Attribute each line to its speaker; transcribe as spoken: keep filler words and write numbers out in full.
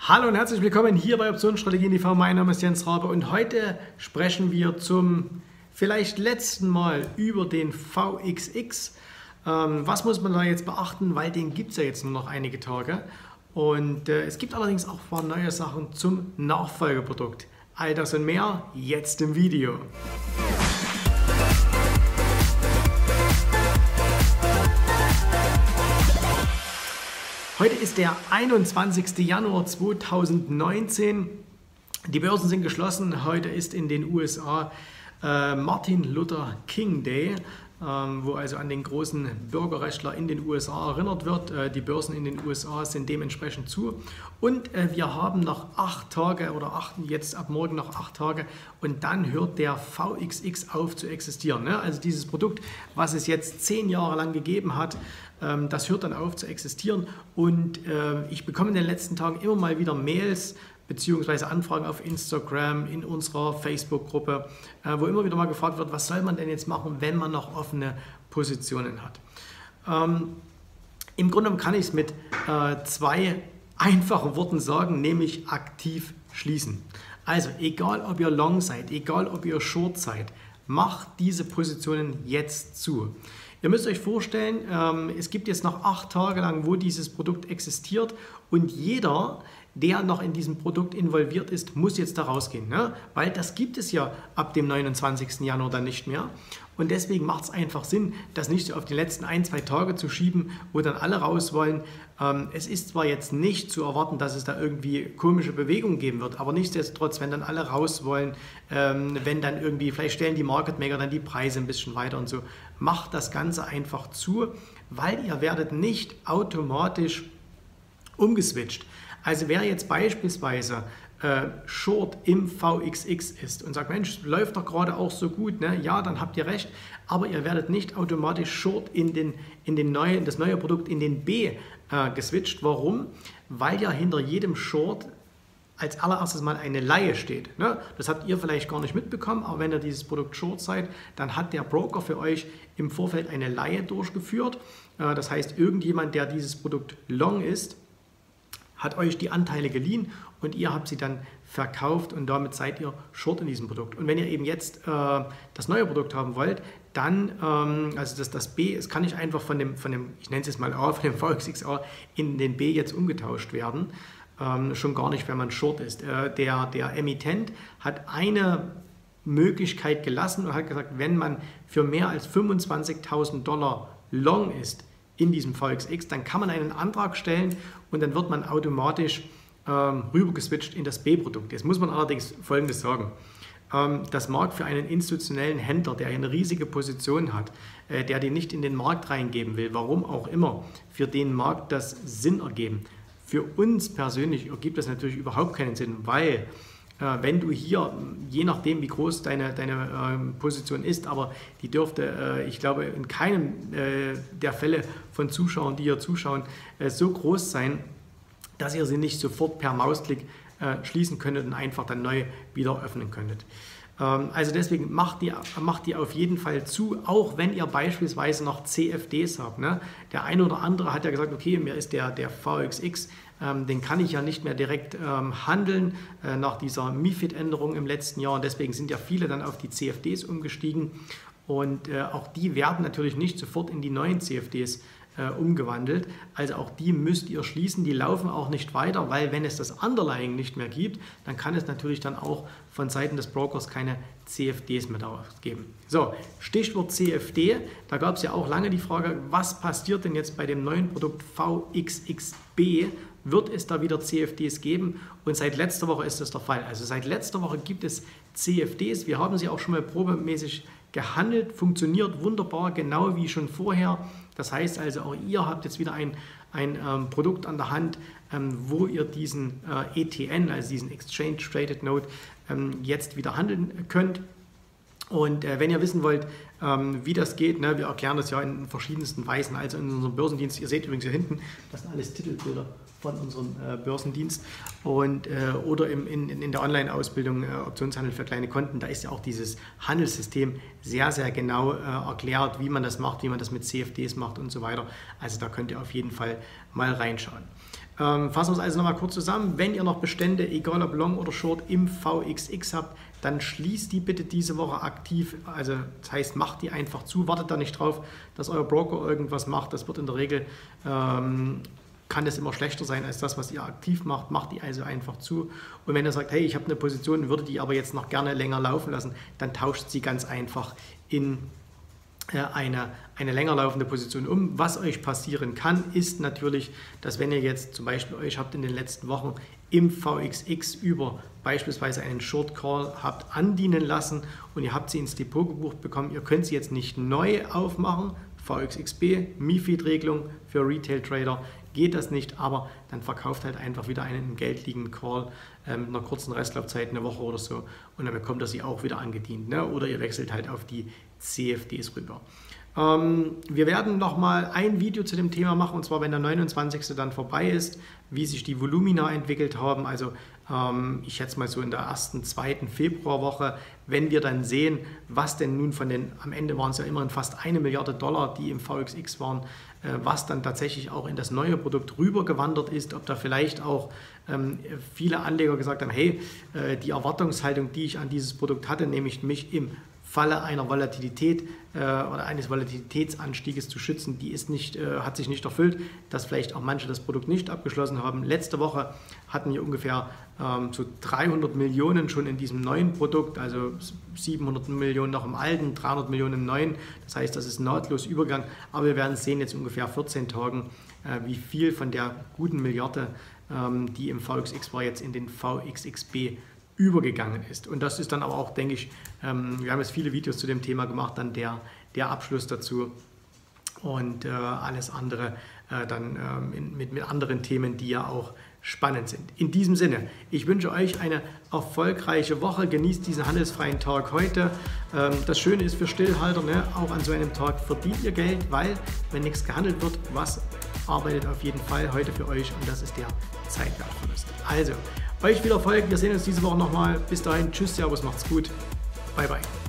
Speaker 1: Hallo und herzlich willkommen hier bei Optionsstrategien T V. Mein Name ist Jens Rabe und heute sprechen wir zum vielleicht letzten Mal über den V X X. Ähm, was muss man da jetzt beachten, weil den gibt es ja jetzt nur noch einige Tage. Und äh, es gibt allerdings auch ein paar neue Sachen zum Nachfolgeprodukt. All das und mehr jetzt im Video. Heute ist der einundzwanzigste Januar zweitausendneunzehn. Die Börsen sind geschlossen. Heute ist in den U S A äh, Martin Luther King Day, ähm, wo also an den großen Bürgerrechtler in den U S A erinnert wird. Äh, die Börsen in den U S A sind dementsprechend zu. Und äh, wir haben noch acht Tage oder acht, jetzt ab morgen noch acht Tage und dann hört der V X X auf zu existieren. Ne? Also dieses Produkt, was es jetzt zehn Jahre lang gegeben hat, ähm, das hört dann auf zu existieren. Und äh, ich bekomme in den letzten Tagen immer mal wieder Mails bzw. Anfragen auf Instagram, in unserer Facebook-Gruppe, äh, wo immer wieder mal gefragt wird, was soll man denn jetzt machen, wenn man noch offene Positionen hat. Ähm, Im Grunde kann ich es mit äh, zwei einfachen Worten sagen, nämlich aktiv schließen. Also egal ob ihr Long seid, egal ob ihr Short seid, macht diese Positionen jetzt zu. Ihr müsst euch vorstellen, ähm, es gibt jetzt noch acht Tage lang, wo dieses Produkt existiert und jeder, der noch in diesem Produkt involviert ist, muss jetzt da rausgehen, ne? Weil das gibt es ja ab dem neunundzwanzigsten Januar dann nicht mehr. Und deswegen macht es einfach Sinn, das nicht so auf die letzten ein, zwei Tage zu schieben, wo dann alle raus wollen. Ähm, es ist zwar jetzt nicht zu erwarten, dass es da irgendwie komische Bewegungen geben wird, aber nichtsdestotrotz, wenn dann alle raus wollen, ähm, wenn dann irgendwie, vielleicht stellen die Market Maker dann die Preise ein bisschen weiter und so, macht das Ganze einfach zu, weil ihr werdet nicht automatisch umgeswitcht. Also wer jetzt beispielsweise äh, Short im V X X ist und sagt, Mensch, läuft doch gerade auch so gut, ne? Ja, dann habt ihr recht, aber ihr werdet nicht automatisch Short in, den, in den neuen, das neue Produkt in den B äh, geswitcht. Warum? Weil ja hinter jedem Short als allererstes mal eine Leihe steht. Ne? Das habt ihr vielleicht gar nicht mitbekommen, aber wenn ihr dieses Produkt Short seid, dann hat der Broker für euch im Vorfeld eine Leihe durchgeführt. Äh, das heißt, irgendjemand, der dieses Produkt Long ist, hat euch die Anteile geliehen und ihr habt sie dann verkauft und damit seid ihr Short in diesem Produkt. Und wenn ihr eben jetzt äh, das neue Produkt haben wollt, dann, ähm, also das, das B, es kann nicht einfach von dem, von dem, ich nenne es jetzt mal A, von dem V X X A in den B jetzt umgetauscht werden. Ähm, schon gar nicht, wenn man Short ist. Äh, der, der Emittent hat eine Möglichkeit gelassen und hat gesagt, wenn man für mehr als fünfundzwanzigtausend Dollar Long ist in diesem V X X, dann kann man einen Antrag stellen und dann wird man automatisch ähm, rübergeswitcht in das B-Produkt. Jetzt muss man allerdings Folgendes sagen. Ähm, das mag für einen institutionellen Händler, der eine riesige Position hat, äh, der die nicht in den Markt reingeben will, warum auch immer, für den mag das Sinn ergeben. Für uns persönlich ergibt das natürlich überhaupt keinen Sinn, weil äh, wenn du hier, je nachdem wie groß deine, deine äh, Position ist, aber die dürfte, äh, ich glaube, in keinem äh, der Fälle von Zuschauern, die hier zuschauen, äh, so groß sein, dass ihr sie nicht sofort per Mausklick äh, schließen könntet und einfach dann neu wieder öffnen könntet. Ähm, also deswegen macht die, macht die auf jeden Fall zu, auch wenn ihr beispielsweise noch C F Ds habt. Ne? Der eine oder andere hat ja gesagt, okay, mir ist der, der V X X, ähm, den kann ich ja nicht mehr direkt ähm, handeln äh, nach dieser MiFID-Änderung im letzten Jahr und deswegen sind ja viele dann auf die C F Ds umgestiegen und äh, auch die werden natürlich nicht sofort in die neuen C F Ds äh, umgewandelt. Also auch die müsst ihr schließen, die laufen auch nicht weiter, weil wenn es das Underlying nicht mehr gibt, dann kann es natürlich dann auch von Seiten des Brokers keine C F Ds mehr geben. So, Stichwort C F D, da gab es ja auch lange die Frage, was passiert denn jetzt bei dem neuen Produkt V X X B? Wird es da wieder C F Ds geben? Und seit letzter Woche ist das der Fall. Also seit letzter Woche gibt es C F Ds. Wir haben sie auch schon mal probemäßig gehandelt, funktioniert wunderbar, genau wie schon vorher. Das heißt also, auch ihr habt jetzt wieder ein, ein ähm, Produkt an der Hand, ähm, wo ihr diesen äh, E T N, also diesen Exchange Traded Note, ähm, jetzt wieder handeln könnt. Und äh, wenn ihr wissen wollt, ähm, wie das geht, ne, wir erklären das ja in verschiedensten Weisen, also in unserem Börsendienst. Ihr seht übrigens hier hinten, das sind alles Titelbilder von unserem äh, Börsendienst und, äh, oder im, in, in der Online-Ausbildung äh, Optionshandel für kleine Konten, da ist ja auch dieses Handelssystem sehr, sehr genau äh, erklärt, wie man das macht, wie man das mit C F Ds macht und so weiter. Also da könnt ihr auf jeden Fall mal reinschauen. Ähm, fassen wir es also nochmal kurz zusammen. Wenn ihr noch Bestände, egal ob Long oder Short, im V X X habt, dann schließt die bitte diese Woche aktiv. Also das heißt, macht die einfach zu. Wartet da nicht drauf, dass euer Broker irgendwas macht. Das wird in der Regel, ähm, kann es immer schlechter sein als das, was ihr aktiv macht. Macht die also einfach zu. Und wenn ihr sagt, hey, ich habe eine Position, würde die aber jetzt noch gerne länger laufen lassen, dann tauscht sie ganz einfach in Eine, eine länger laufende Position um. Was euch passieren kann, ist natürlich, dass wenn ihr jetzt zum Beispiel euch habt in den letzten Wochen im V X X über beispielsweise einen Short Call habt andienen lassen und ihr habt sie ins Depot gebucht bekommen, ihr könnt sie jetzt nicht neu aufmachen, V X X B, MiFID-Regelung für Retail-Trader, geht das nicht, aber dann verkauft halt einfach wieder einen im Geld liegenden Call äh, mit einer kurzen Restlaufzeit, eine Woche oder so, und dann bekommt ihr sie auch wieder angedient, ne? Oder ihr wechselt halt auf die C F Ds rüber. Ähm, wir werden nochmal ein Video zu dem Thema machen, und zwar wenn der neunundzwanzigste dann vorbei ist, wie sich die Volumina entwickelt haben, also ähm, ich schätze mal so in der ersten, zweiten Februarwoche, wenn wir dann sehen, was denn nun von den, am Ende waren es ja immerhin fast eine Milliarde Dollar, die im V X X waren, äh, was dann tatsächlich auch in das neue Produkt rübergewandert ist, ob da vielleicht auch ähm, viele Anleger gesagt haben, hey, äh, die Erwartungshaltung, die ich an dieses Produkt hatte, nämlich mich im Falle einer Volatilität äh, oder eines Volatilitätsanstieges zu schützen, die ist nicht, äh, hat sich nicht erfüllt, dass vielleicht auch manche das Produkt nicht abgeschlossen haben. Letzte Woche hatten wir ungefähr ähm, so dreihundert Millionen schon in diesem neuen Produkt, also siebenhundert Millionen noch im alten, dreihundert Millionen im neuen. Das heißt, das ist nahtlos Übergang, aber wir werden sehen jetzt ungefähr vierzehn Tagen, äh, wie viel von der guten Milliarde, ähm, die im V X X war, jetzt in den V X X B übergegangen ist. Und das ist dann aber auch, denke ich, ähm, wir haben jetzt viele Videos zu dem Thema gemacht, dann der, der Abschluss dazu und äh, alles andere äh, dann ähm, in, mit, mit anderen Themen, die ja auch spannend sind. In diesem Sinne, ich wünsche euch eine erfolgreiche Woche, genießt diesen handelsfreien Tag heute. Ähm, das Schöne ist für Stillhalter, ne, auch an so einem Tag verdient ihr Geld, weil wenn nichts gehandelt wird, was arbeitet auf jeden Fall heute für euch, und das ist der Zeitwertverlust. Also, euch viel Erfolg, wir sehen uns diese Woche nochmal. Bis dahin, tschüss, servus, macht's gut, bye bye.